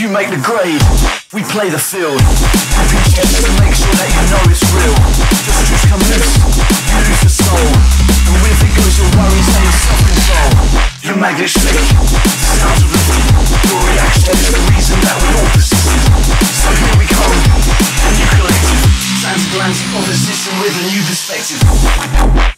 you make the grade, we play the field. Happy checks to make sure that you know it's real. Your streets come loose, you lose your soul. And with it goes your worries and your self-control. Your magnet slick, sounds of the feet. Your reaction is the reason that we all persisted. So here we come, a new collective. Transatlantic opposition with a new perspective.